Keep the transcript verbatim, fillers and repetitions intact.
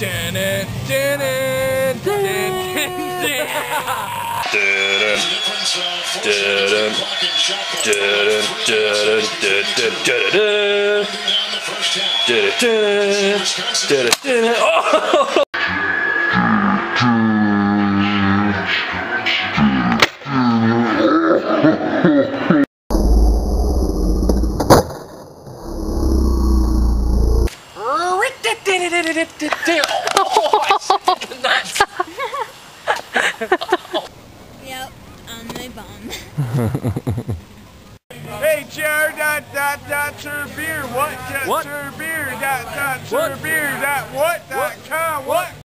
Yep, on my bum. Hey, Jar, dot, dot, dot, sir, beer, what, dot, What? sir, beer, dot, dot, sir, beer, dot, what, dot, com, what?